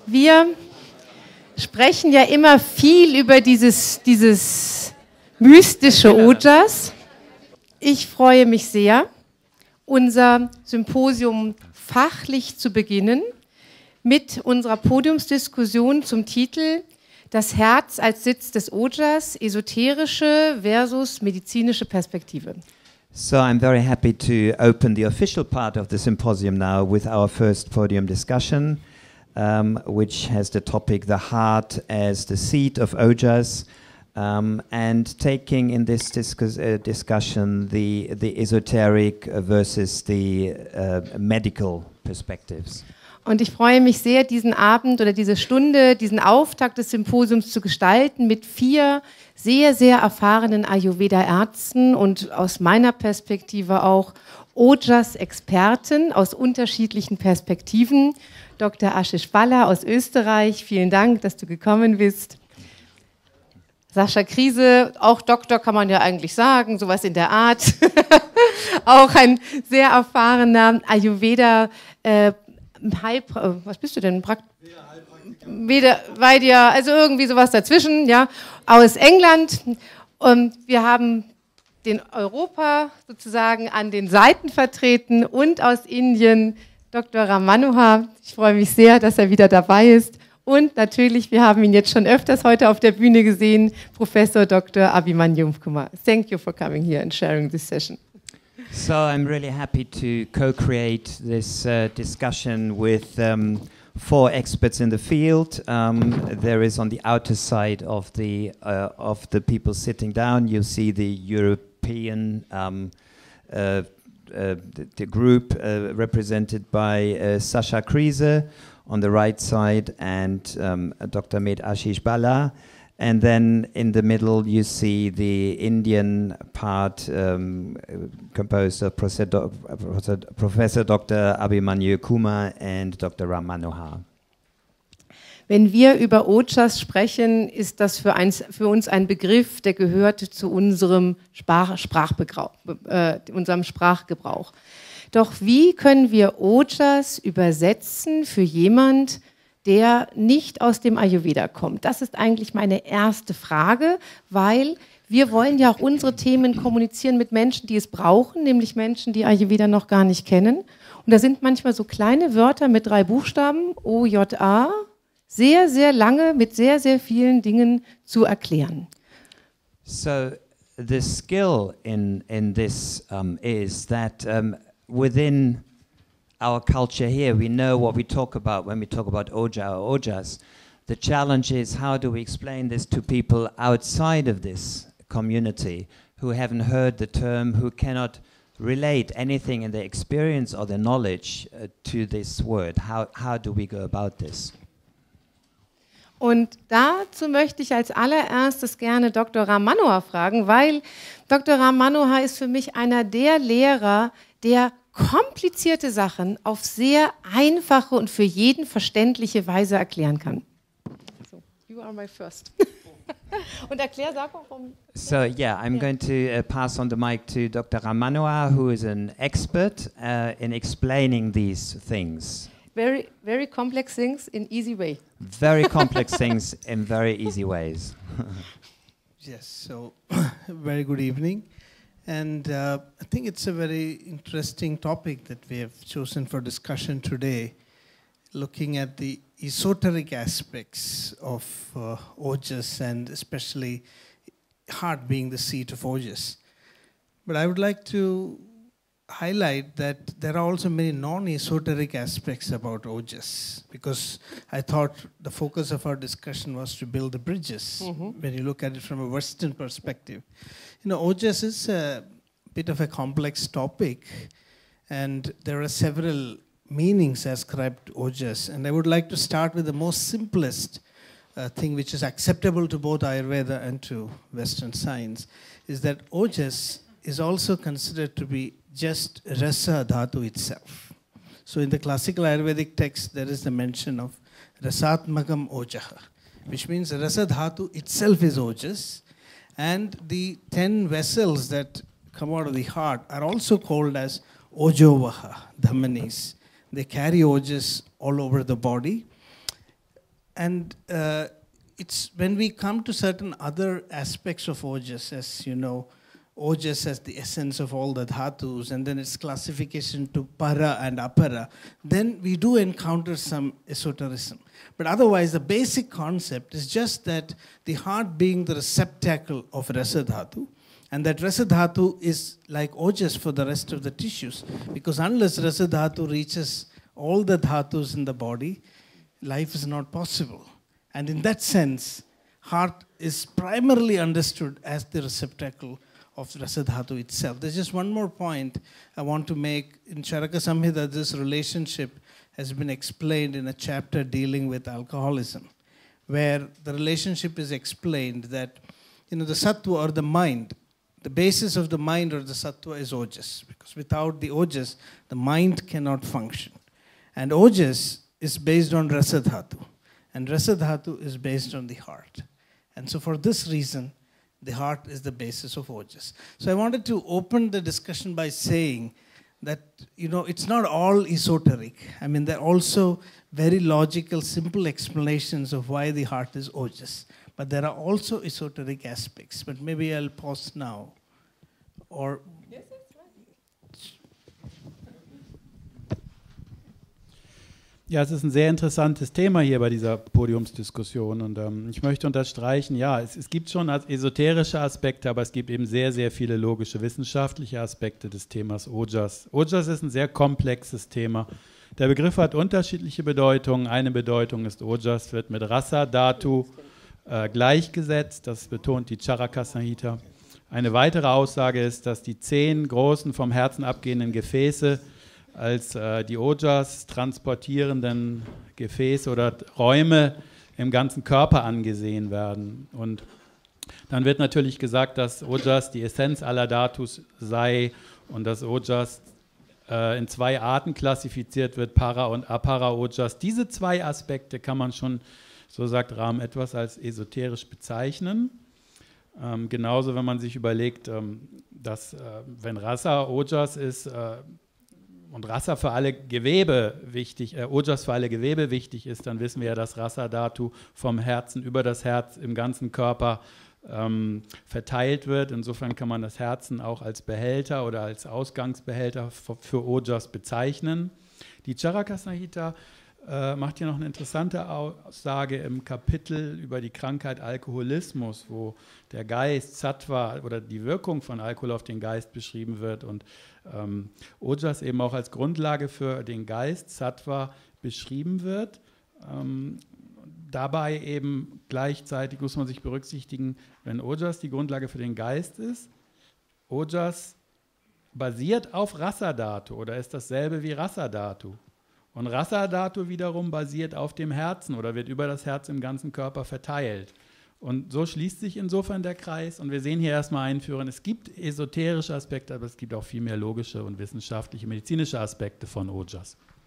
Wir sprechen ja immer viel über dieses mystische Ojas. Ich freue mich sehr, unser Symposium fachlich zu beginnen mit unserer Podiumsdiskussion zum Titel Das Herz als Sitz des Ojas, esoterische versus medizinische Perspektive. So I'm very happy to open the official part of the symposium now with our first podium discussion, which has the topic the heart as the seat of Ojas, and taking in this discussion the esoteric versus the medical perspectives. Und ich freue mich sehr, diesen Abend oder diese Stunde, diesen Auftakt des Symposiums zu gestalten mit 4 sehr, sehr erfahrenen Ayurveda-Ärzten und aus meiner Perspektive auch Ojas-Experten aus unterschiedlichen Perspektiven. Dr. Ashish Balla aus Österreich, vielen Dank, dass du gekommen bist. Sascha Kriese, auch Doktor kann man ja eigentlich sagen, sowas in der Art. Auch ein sehr erfahrener Ayurveda was bist du denn? Vaidia, also irgendwie sowas dazwischen, ja, aus England. Und wir haben den Europa sozusagen an den Seiten vertreten und aus Indien Dr. Ram Manohar. Ich freue mich sehr, dass er wieder dabei ist. Und natürlich, wir haben ihn jetzt schon öfters heute auf der Bühne gesehen, Professor Dr. Abhimanyu Kumar. Thank you for coming here and sharing this session. So I'm really happy to co-create this discussion with 4 experts in the field. There is on the outer side of the people sitting down, you see the European the group represented by Sascha Kriese on the right side and Dr. Med Ashish Balla. And then in the middle you see the Indian part composed of Professor Dr. Abhimanyu Kumar and Dr. Ram Manohar. Wenn wir über Ojas sprechen, ist das für uns ein Begriff, der gehört zu unserem Sprachgebrauch. Doch wie können wir Ojas übersetzen für jemand, der nicht aus dem Ayurveda kommt? Das ist eigentlich meine erste Frage, weil wir wollen ja auch unsere Themen kommunizieren mit Menschen, die es brauchen, nämlich Menschen, die Ayurveda noch gar nicht kennen. Und da sind manchmal so kleine Wörter mit 3 Buchstaben, O-J-A, sehr, sehr lange mit sehr, sehr vielen Dingen zu erklären. So the skill in this is that within our culture here, we know what we talk about when we talk about Oja or Ojas. The challenge is how do we explain this to people outside of this community who haven't heard the term, who cannot relate anything in their experience or their knowledge to this word. How do we go about this? Und dazu möchte ich als allererstes gerne Dr. Ram Manohar fragen, weil Dr. Ram Manohar ist für mich einer der Lehrer, der komplizierte Sachen auf sehr einfache und für jeden verständliche Weise erklären kann. So, you are my first. Und sag auch warum. So yeah, I'm going to pass on the mic to Dr. Ram Manohar, who is an expert in explaining these things. Very, very complex things in easy way. Very complex things in very easy ways. Yes, so very good evening. And I think it's a very interesting topic that we have chosen for discussion today, looking at the esoteric aspects of Ojas and especially heart being the seat of Ojas. But I would like to highlight that there are also many non-esoteric aspects about Ojas, because I thought the focus of our discussion was to build the bridges when you look at it from a Western perspective. You know, Ojas is a bit of a complex topic, and there are several meanings ascribed to Ojas. And I would like to start with the most simplest thing, which is acceptable to both Ayurveda and to Western science, is that Ojas is also considered to be just rasa dhatu itself. So in the classical Ayurvedic text, there is the mention of rasatmakam ojaha, which means rasa dhatu itself is Ojas. And the 10 vessels that come out of the heart are also called as Ojovaha, Dhamanis. They carry Ojas all over the body. And it's when we come to certain other aspects of Ojas, as you know, Ojas as the essence of all the dhatus, and then its classification to para and apara, then we do encounter some esotericism. But otherwise, the basic concept is just that the heart being the receptacle of rasa dhatu, and that rasa dhatu is like Ojas for the rest of the tissues, because unless rasa dhatu reaches all the dhatus in the body, life is not possible. And in that sense, heart is primarily understood as the receptacle of rasa dhatu itself. There's just one more point I want to make. In Charaka Samhita, this relationship has been explained in a chapter dealing with alcoholism, where the relationship is explained that, the sattva or the mind, the basis of the mind or the sattva is ojas, because without the ojas, the mind cannot function. And ojas is based on rasa dhatu, and rasa dhatu is based on the heart. And so for this reason, the heart is the basis of ojas. So I wanted to open the discussion by saying that, it's not all esoteric. I mean, there are also very logical, simple explanations of why the heart is ojas. But there are also esoteric aspects. But maybe I'll pause now. Or Yes, that's right. Ja, es ist ein sehr interessantes Thema hier bei dieser Podiumsdiskussion und ich möchte unterstreichen, ja, es gibt schon esoterische Aspekte, aber es gibt eben sehr, sehr viele logische, wissenschaftliche Aspekte des Themas Ojas. Ojas ist ein sehr komplexes Thema. Der Begriff hat unterschiedliche Bedeutungen. Eine Bedeutung ist, Ojas wird mit Rasa Dhatu gleichgesetzt, das betont die Charaka Samhita. Eine weitere Aussage ist, dass die 10 großen vom Herzen abgehenden Gefäße als die Ojas transportierenden Gefäße oder Räume im ganzen Körper angesehen werden. Und dann wird natürlich gesagt, dass Ojas die Essenz aller Dhatus sei und dass Ojas in 2 Arten klassifiziert wird, Para und Apara Ojas. Diese 2 Aspekte kann man schon, so sagt Ram, etwas als esoterisch bezeichnen. Genauso, wenn man sich überlegt, dass wenn Rasa Ojas ist, und Rasa für alle Gewebe wichtig, Ojas für alle Gewebe wichtig ist, dann wissen wir ja, dass Rasa Dhatu vom Herzen über das Herz im ganzen Körper verteilt wird. Insofern kann man das Herzen auch als Behälter oder als Ausgangsbehälter für Ojas bezeichnen. Die Charaka Samhita macht hier noch eine interessante Aussage im Kapitel über die Krankheit Alkoholismus, wo der Geist, Sattva oder die Wirkung von Alkohol auf den Geist beschrieben wird und Ojas eben auch als Grundlage für den Geist, Sattva, beschrieben wird. Dabei eben gleichzeitig muss man sich berücksichtigen, wenn Ojas die Grundlage für den Geist ist, Ojas basiert auf Rasa Dhatu oder ist dasselbe wie Rasa Dhatu. Und Rasa Dhatu wiederum basiert auf dem Herzen oder wird über das Herz im ganzen Körper verteilt. Und so schließt sich insofern der Kreis. Und wir sehen hier erstmal einführen, es gibt esoterische Aspekte, aber es gibt auch viel mehr logische und wissenschaftliche, medizinische Aspekte von Ojas.